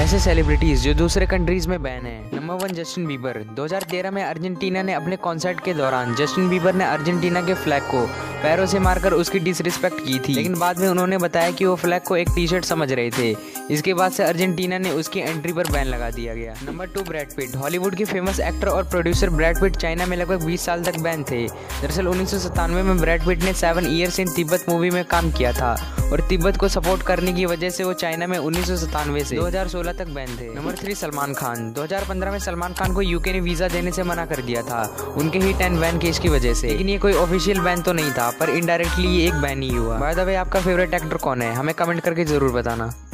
ऐसे सेलिब्रिटीज जो दूसरे कंट्रीज में बैन है। Number 1 Justin Bieber. 2013 में अर्जेंटीना ने अपने कॉन्सर्ट के दौरान जस्टिन बीबर ने अर्जेंटीना के फ्लैग को पैरों से मारकर उसकी डिसरिस्पेक्ट की थी, लेकिन बाद में उन्होंने बताया कि वो फ्लैग को एक टी शर्ट समझ रहे थे। इसके बाद से अर्जेंटीना ने उसकी एंट्री पर बैन लगा दिया गया। Number 2 Brad Pitt. हॉलीवुड के फेमस एक्टर और प्रोड्यूसर ब्रैड पिट चाइना में लगभग 20 साल तक बैन थे। दरअसल 1997 में ब्रैड पिट ने 7 ईयर्स इन तिब्बत मूवी में काम किया था और तिब्बत को सपोर्ट करने की वजह से वो चाइना में 1997 से 2016 तक बैन थे। नंबर 3 सलमान खान। 2015 में सलमान खान को यूके ने वीजा देने से मना कर दिया था उनके ही 10 बैन केस की वजह से, लेकिन ये कोई ऑफिशियल बैन तो नहीं था, पर इनडायरेक्टली ये एक बैन ही हुआ। बाय द वे, आपका फेवरेट एक्टर कौन है? हमें कमेंट करके जरूर बताना।